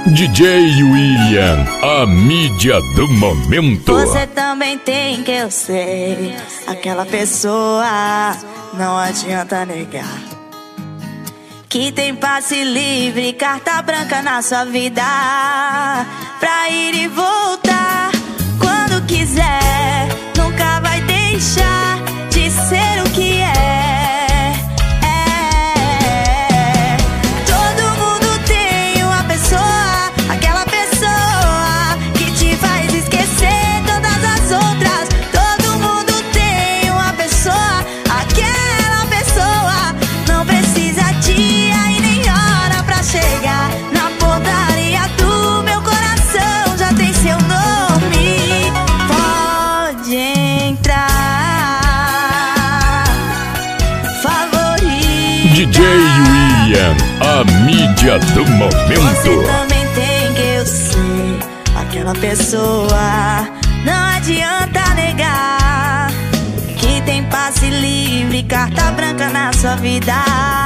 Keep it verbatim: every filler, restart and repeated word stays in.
D J William, a mídia do momento. Você também tem, que eu sei, aquela pessoa, não adianta negar, que tem passe livre, carta branca na sua vida, pra ir e voltar quando quiser. Nunca vai deixar de ser o que é. D J William, a mídia do momento. Você também tem, que eu sei, aquela pessoa, não adianta negar, que tem passe livre, carta branca na sua vida.